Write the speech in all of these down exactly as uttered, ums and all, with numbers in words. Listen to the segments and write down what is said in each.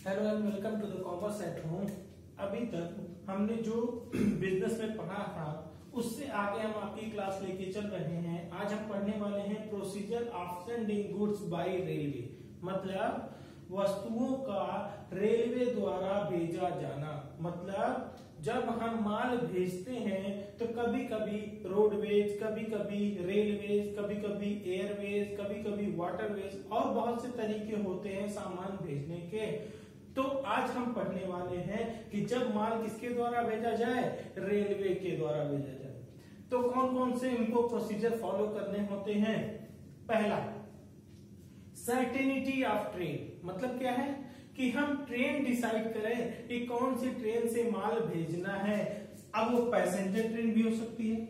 Hello and welcome to the commerce at home. अभी तक हमने जो बिजनेस में पढ़ा था उससे आगे हम आपकी क्लास लेके चल रहे हैं। आज हम पढ़ने वाले हैं procedure of sending goods by railway, मतलब वस्तुओं का रेलवे द्वारा भेजा जाना। मतलब जब हम माल भेजते हैं तो कभी कभी रोडवेज, कभी कभी रेलवेज, कभी कभी एयरवेज, कभी कभी वाटरवेज और बहुत से तरीके होते हैं सामान भेजने के। तो आज हम पढ़ने वाले हैं कि जब माल किसके द्वारा भेजा जाए, रेलवे के द्वारा भेजा जाए, तो कौन कौन से इनको प्रोसीजर फॉलो करने होते हैं। पहला, सर्टेनिटी ऑफ ट्रेन, मतलब क्या है कि हम ट्रेन डिसाइड करें कि कौन सी ट्रेन से माल भेजना है। अब वो पैसेंजर ट्रेन भी हो सकती है,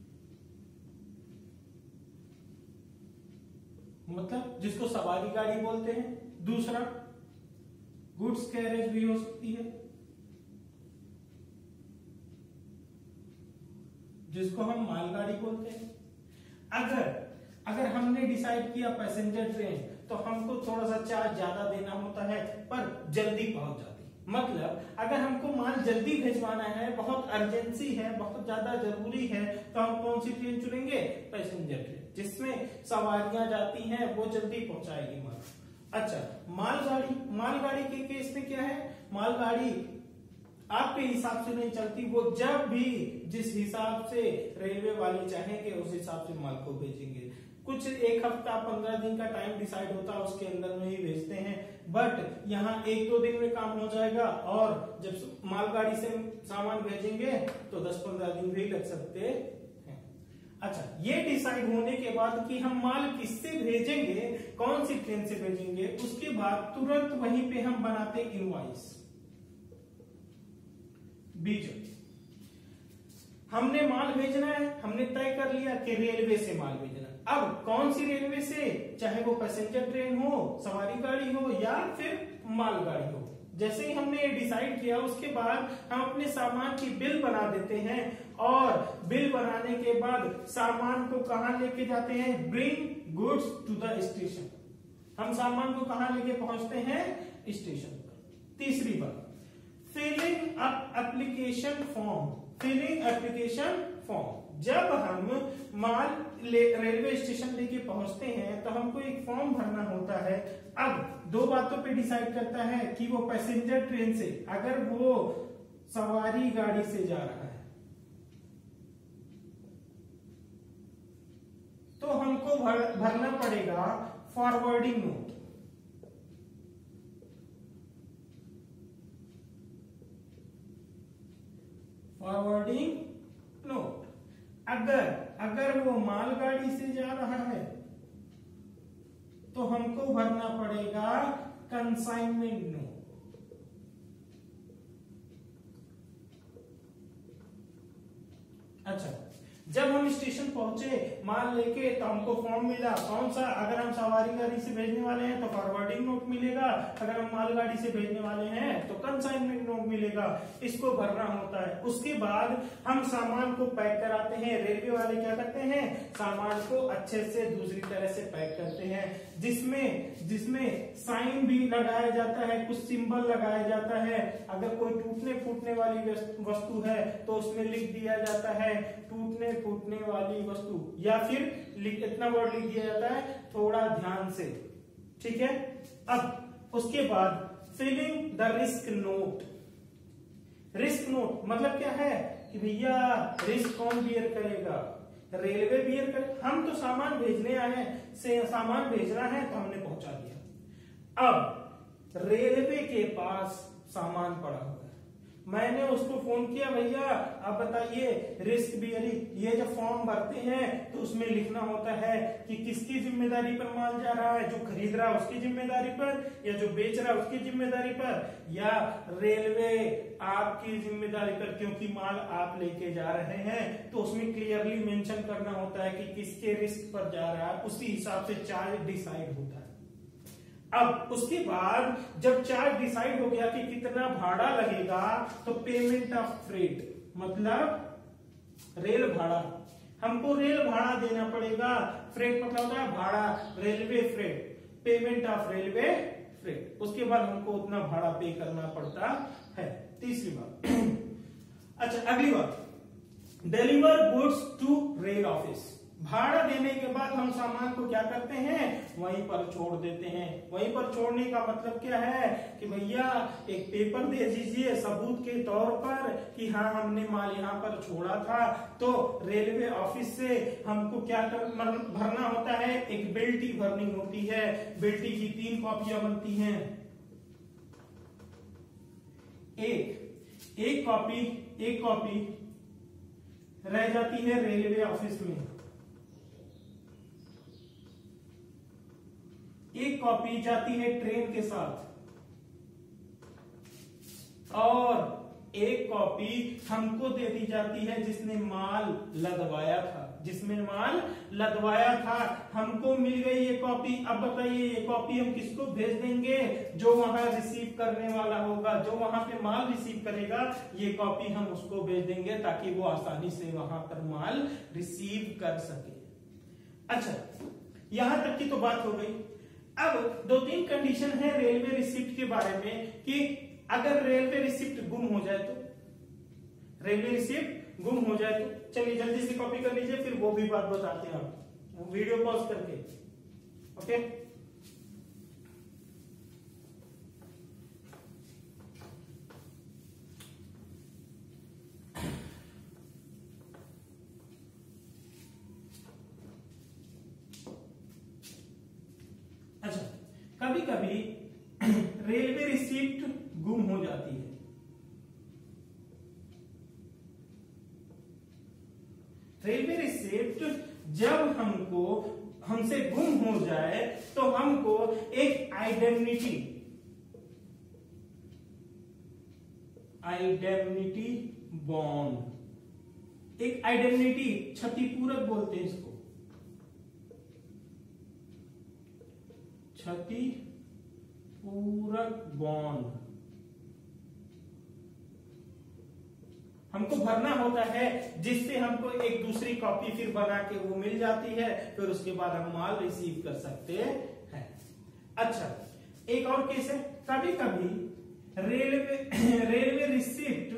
मतलब जिसको सवारी गाड़ी बोलते हैं। दूसरा, गुड्स कैरेज भी हो सकती है, जिसको हम मालगाड़ी बोलते हैं। अगर अगर हमने डिसाइड किया पैसेंजर ट्रेन, तो हमको थोड़ा सा चार्ज ज्यादा देना होता है पर जल्दी पहुंच जाती। मतलब अगर हमको माल जल्दी भेजवाना है, बहुत अर्जेंसी है, बहुत ज्यादा जरूरी है, तो हम कौन सी ट्रेन चुनेंगे, पैसेंजर ट्रेन, जिसमें सवारियां जाती हैं, वो जल्दी पहुंचाएगी माल। अच्छा, मालगाड़ी, मालगाड़ी के केस में क्या है, मालगाड़ी आपके हिसाब से नहीं चलती, वो जब भी जिस हिसाब से रेलवे वाले चाहेंगे उस हिसाब से माल को भेजेंगे। कुछ एक हफ्ता पंद्रह दिन का टाइम डिसाइड होता है, उसके अंदर में ही भेजते हैं। बट यहाँ एक दो दिन में काम हो जाएगा, और जब मालगाड़ी से सामान भेजेंगे तो दस पंद्रह दिन भी लग सकते हैं। अच्छा, ये डिसाइड होने के बाद कि हम माल किससे भेजेंगे, कौन सी ट्रेन से भेजेंगे, उसके बाद तुरंत वहीं पे हम बनाते इनवॉइस, बीजक। हमने माल भेजना है, हमने तय कर लिया कि रेलवे से माल भेजना। अब कौन सी रेलवे से, चाहे वो पैसेंजर ट्रेन हो, सवारी गाड़ी हो या फिर मालगाड़ी हो। जैसे ही हमने ये डिसाइड किया, उसके बाद हम अपने सामान की बिल बना देते हैं, और बिल बनाने के बाद सामान को कहां लेके जाते हैं, bring goods to the station. हम सामान को कहां लेके पहुंचते हैं, स्टेशन पर। तीसरी बात, filling up application form, filling application form. जब हम माल रेलवे स्टेशन लेके पहुंचते हैं तो हमको एक फॉर्म भरना होता है। अब दो बातों पे डिसाइड करता है कि वो पैसेंजर ट्रेन से, अगर वो सवारी गाड़ी से जा रहा है तो हमको भर, भरना पड़ेगा फॉरवर्डिंग नोट। Forwarding note. अगर अगर वो मालगाड़ी से जा रहा है तो हमको भरना पड़ेगा कंसाइनमेंट नोट। अच्छा, जब हम स्टेशन पहुंचे माल लेके तो हमको फॉर्म मिला, कौन सा, अगर हम सवारी गाड़ी से भेजने वाले हैं तो फॉरवर्डिंग नोट मिलेगा, अगर हम मालगाड़ी से भेजने वाले हैं तो कंसाइनमेंट नोट मिलेगा। इसको भरना होता है। उसके बाद हम सामान को पैक कराते हैं। रेलवे वाले क्या करते हैं, सामान को अच्छे से दूसरी तरह से पैक करते हैं, जिसमें जिसमें साइन भी लगाया जाता है, कुछ सिंबल लगाया जाता है। अगर कोई टूटने फूटने वाली वस्तु है तो उसमें लिख दिया जाता है टूटने फूटने वाली वस्तु, या फिर इतना वर्ड लिख दिया जाता है थोड़ा ध्यान से। ठीक है। अब उसके बाद filling the risk note. Risk note मतलब क्या है कि भैया रिस्क कौन बियर करेगा, रेलवे बियर करे। हम तो सामान भेजने आए हैं, से सामान भेजना है तो हमने पहुंचा दिया। अब रेलवे के पास सामान पड़ा हुआ है, मैंने उसको फोन किया, भैया आप बताइए रिस्क बियरिंग। ये जब फॉर्म भरते हैं तो उसमें लिखना होता है कि किसकी जिम्मेदारी पर माल जा रहा है, जो खरीद रहा है उसकी जिम्मेदारी पर, या जो बेच रहा है उसकी जिम्मेदारी पर, या रेलवे आपकी जिम्मेदारी पर, क्योंकि माल आप लेके जा रहे हैं। तो उसमें क्लियरली मेंशन करना होता है कि किसके रिस्क पर जा रहा है, उसी हिसाब से चार्ज डिसाइड होता है। अब उसके बाद जब चार्ज डिसाइड हो गया कि कितना भाड़ा लगेगा, तो पेमेंट ऑफ फ्रेट, मतलब रेल भाड़ा, हमको रेल भाड़ा देना पड़ेगा। फ्रेट मतलब होता है भाड़ा, railway freight, payment of railway freight, उसके बाद हमको उतना भाड़ा पे करना पड़ता है। तीसरी बात अच्छा अगली बात, deliver goods to rail office. भाड़ा देने के बाद हम सामान को क्या करते हैं, वहीं पर छोड़ देते हैं। वहीं पर छोड़ने का मतलब क्या है कि भैया एक पेपर दे दीजिए सबूत के तौर पर कि हाँ हमने माल यहाँ पर छोड़ा था। तो रेलवे ऑफिस से हमको क्या कर भरना होता है, एक बिल्टी भरनी होती है। बिल्टी की तीन कॉपियां बनती हैं। एक एक कॉपी एक कॉपी रह जाती है रेलवे ऑफिस में, एक कॉपी जाती है ट्रेन के साथ, और एक कॉपी हमको दे दी जाती है जिसने माल लदवाया था। जिसमें माल लदवाया था हमको मिल गई ये कॉपी। अब बताइए ये कॉपी हम किसको भेज देंगे, जो वहां रिसीव करने वाला होगा, जो वहां पे माल रिसीव करेगा, ये कॉपी हम उसको भेज देंगे ताकि वो आसानी से वहां पर माल रिसीव कर सके। अच्छा यहां तक की तो बात हो गई। अब दो तीन कंडीशन है रेलवे रिसिप्ट के बारे में कि अगर रेलवे रिसिप्ट गुम हो जाए तो, रेलवे रिसिप्ट गुम हो जाए तो, चलिए जल्दी से कॉपी कर लीजिए फिर वो भी बात बताते हैं आप वीडियो पॉज करके। ओके अच्छा कभी कभी रेलवे रिसिप्ट गुम हो जाती है। रेलवे रिसिप्ट जब हमको हमसे गुम हो जाए तो हमको एक आइडेंटिटी आइडेंटिटी बॉन्ड, एक आइडेंटिटी क्षतिपूरक बोलते हैं इसको, क्षतिपूरक बॉन्ड हमको भरना होता है, जिससे हमको एक दूसरी कॉपी फिर बना के वो मिल जाती है। फिर उसके बाद हम माल रिसीव कर सकते हैं। अच्छा एक और केस है, कभी कभी railway railway receipt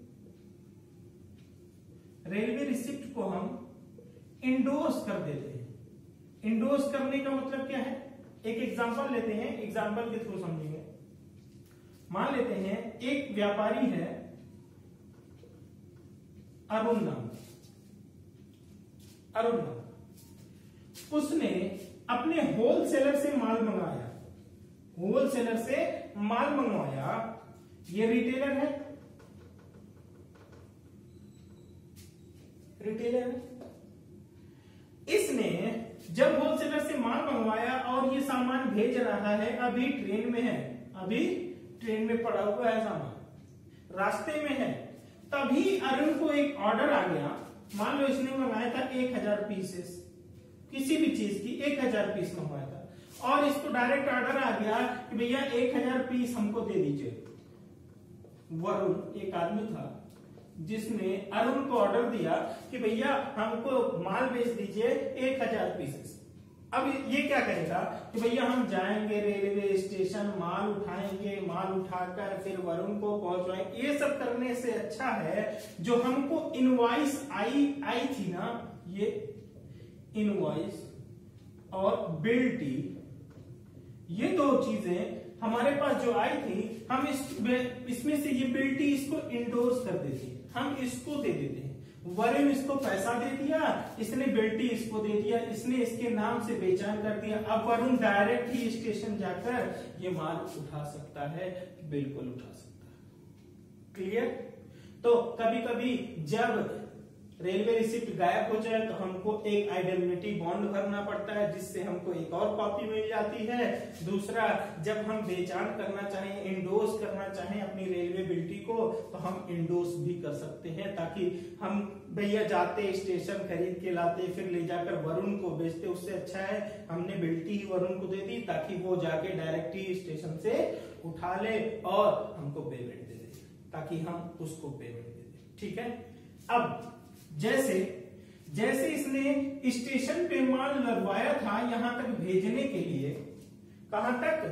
railway receipt को हम इंडोर्स कर देते हैं। इंडोर्स करने का मतलब क्या है, एक एग्जांपल लेते हैं, एग्जांपल के थ्रू समझेंगे। मान लेते हैं एक व्यापारी है अरुण नाम अरुण नाम उसने अपने होलसेलर से माल मंगाया, होलसेलर से माल मंगवाया। ये रिटेलर है, रिटेलर है। इसने जब होलसेलर से माल मंगवाया और ये सामान भेज रहा है, अभी ट्रेन में है, अभी ट्रेन में पड़ा हुआ है सामान, रास्ते में है, तभी अरुण को एक ऑर्डर आ गया। मान लो इसने मंगाया था एक हजार पीसेस, किसी भी चीज की एक हजार पीस मंगवाया था, और इसको डायरेक्ट ऑर्डर आ गया कि भैया एक हजार पीस हमको दे दीजिए। वरुण एक आदमी था जिसने अरुण को ऑर्डर दिया कि भैया हमको माल बेच दीजिए एक हजार पीसेस। अब ये क्या करेगा कि भैया हम जाएंगे रेलवे स्टेशन, माल उठाएंगे, माल उठाकर फिर वरुण को पहुंचवाएंगे। ये सब करने से अच्छा है जो हमको इनवॉइस आई आई थी ना, ये इनवॉइस और बिल्टी, ये दो चीजें हमारे पास जो आई थी, हम इस इसमें से ये बिल्टी इसको इंडोर्स कर देती, हम इसको दे देते हैं। वरुण इसको पैसा दे दिया, इसने बिल्टी इसको दे दिया, इसने इसके नाम से बेचान कर दिया। अब वरुण डायरेक्ट ही स्टेशन जाकर ये माल उठा सकता है, बिल्कुल उठा सकता है। क्लियर? तो कभी कभी जब रेलवे रिसिप्ट गायब हो जाए तो हमको एक आइडेंटिटी बॉन्ड भरना पड़ता है, जिससे हमको एक और कॉपी मिल जाती है। दूसरा, जब हम बेचान करना चाहें, इंडोर्स करना चाहें अपनी रेलवे बिल्टी को, तो हम इंडोर्स भी कर सकते हैं, ताकि हम भैया जाते स्टेशन खरीद के लाते फिर ले जाकर वरुण को बेचते, उससे अच्छा है हमने बिल्टी ही वरुण को दे दी, ताकि वो जाके डायरेक्ट ही स्टेशन से उठा ले और हमको पेमेंट दे दे, ताकि हम उसको पेमेंट दे दे। ठीक है? अब जैसे जैसे इसने स्टेशन पे माल लगवाया था, यहां तक भेजने के लिए, कहां तक?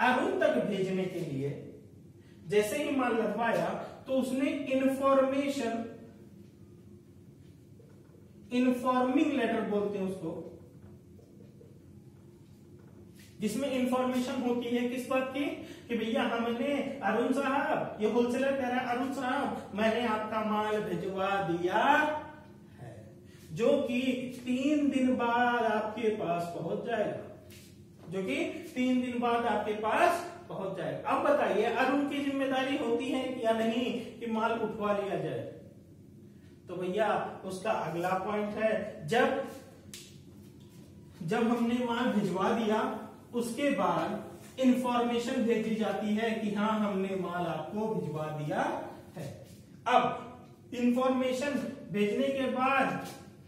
अरुण तक भेजने के लिए जैसे ही माल लदवाया तो उसने इंफॉर्मेशन, इन्फॉर्मिंग लेटर बोलते हैं उसको, जिसमें इंफॉर्मेशन होती है किस बात की कि भैया हमने, अरुण साहब, ये होलसेलर कह रहा है अरुण साहब मैंने आपका माल भिजवा दिया है, जो कि तीन दिन बाद आपके पास पहुंच जाएगा, जो कि तीन दिन बाद आपके पास पहुंच जाएगा। अब बताइए अरुण की जिम्मेदारी होती है या नहीं कि माल उठवा लिया जाए? तो भैया उसका अगला पॉइंट है, जब जब हमने माल भिजवा दिया उसके बाद इंफॉर्मेशन भेजी जाती है कि हाँ हमने माल आपको भिजवा दिया है। अब इंफॉर्मेशन भेजने के बाद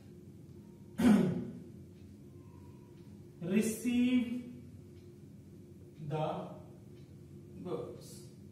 रिसीव द गुड्स,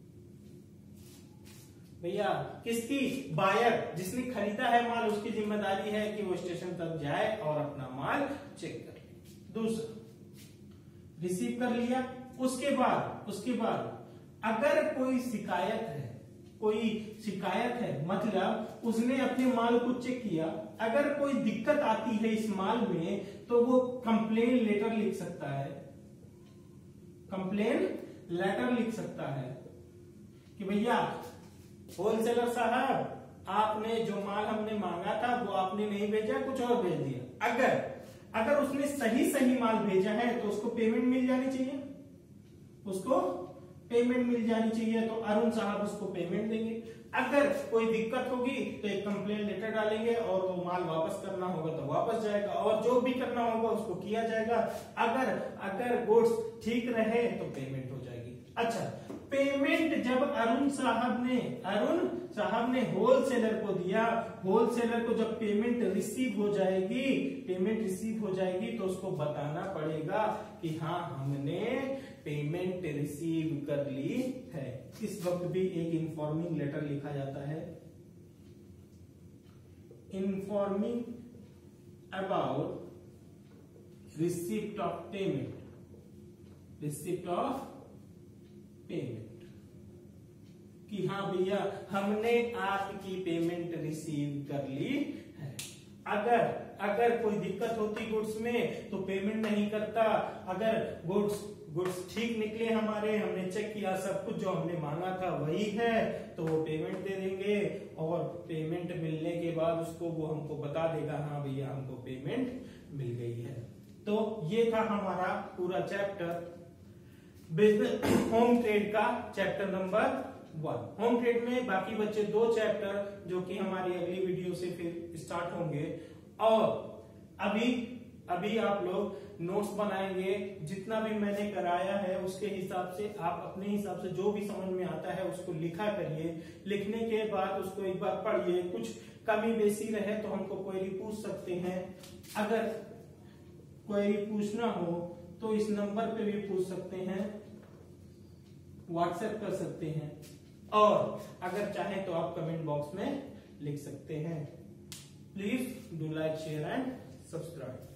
भैया किसकी, बायर जिसने खरीदा है माल उसकी जिम्मेदारी है कि वो स्टेशन तक जाए और अपना माल चेक कर ले। दूसरा, रिसीव कर लिया, उसके बाद उसके बाद अगर कोई शिकायत है, कोई शिकायत है मतलब उसने अपने माल को चेक किया, अगर कोई दिक्कत आती है इस माल में तो वो कंप्लेन लेटर लिख सकता है, कंप्लेन लेटर लिख सकता है कि भैया होलसेलर साहब आपने जो माल हमने मांगा था वो आपने नहीं भेजा, कुछ और भेज दिया। अगर अगर उसने सही सही माल भेजा है तो उसको पेमेंट मिल जानी चाहिए, उसको पेमेंट मिल जानी चाहिए, तो अरुण साहब उसको पेमेंट देंगे। अगर कोई दिक्कत होगी तो एक कंप्लेन लेटर डालेंगे और वो माल वापस करना होगा तो वापस जाएगा, और जो भी करना होगा उसको किया जाएगा। अगर अगर गुड्स ठीक रहे तो पेमेंट हो जाएगी। अच्छा, पेमेंट जब अरुण साहब ने अरुण साहब ने होलसेलर को दिया, होलसेलर को जब पेमेंट रिसीव हो जाएगी, पेमेंट रिसीव हो जाएगी तो उसको बताना पड़ेगा कि हाँ हमने पेमेंट रिसीव कर ली है। इस वक्त भी एक इन्फॉर्मिंग लेटर लिखा जाता है, informing about receipt of payment, receipt of payment, कि हाँ भैया हमने आपकी पेमेंट रिसीव कर ली है। अगर अगर कोई दिक्कत होती गुड्स में तो पेमेंट नहीं करता, अगर गुड्स गुड्स ठीक निकले हमारे, हमने चेक किया सब कुछ जो हमने मांगा था वही है तो वो पेमेंट दे देंगे, और पेमेंट मिलने के बाद उसको वो हमको बता देगा हाँ भैया हमको पेमेंट मिल गई है। तो ये था हमारा पूरा चैप्टर बिजनेस होम ट्रेड का, chapter number one. Home trade में बाकी बच्चे दो चैप्टर जो कि हमारी अगली वीडियो से फिर स्टार्ट होंगे, और अभी अभी आप लोग नोट्स बनाएंगे, जितना भी मैंने कराया है उसके हिसाब से आप अपने हिसाब से जो भी समझ में आता है उसको लिखा करिए। लिखने के बाद उसको एक बार पढ़िए, कुछ कमी बेसी रहे तो हमको क्वेरी पूछ सकते हैं। अगर क्वेरी पूछना हो तो इस नंबर पे भी पूछ सकते हैं, व्हाट्सएप कर सकते हैं, और अगर चाहें तो आप कमेंट बॉक्स में लिख सकते हैं। Please do like, share and subscribe.